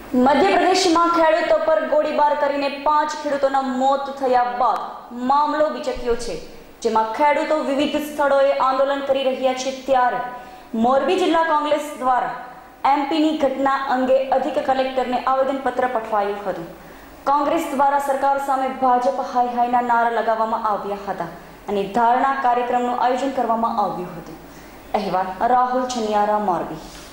મધ્યપ્રદેશમાં ખેડૂતો પર ગોળીબાર કરીને 5 ખેડૂતોના મોત થયા બાદ મામલો બિચક્યો છે, જેમાં ખેડૂતો વિવિધ સ્થળોએ આંદોલન કરી રહ્યા છે। ત્યારે મોરબી જિલ્લા કોંગ્રેસ દ્વારા એમપીની ઘટના અંગે અધિક કલેક્ટરને આવેદનપત્ર પઠવાયું હતું। કોંગ્રેસ દ્વારા સરકાર સામે ભાજપ હાય હાયના નારા લગાવવામાં આવ્યા હતા અને ધારણા કાર્યક્રમનું આયોજન કરવામાં આવ્યું હતું। અહેવાલ રાહુલ છનિયારા, મોરબી।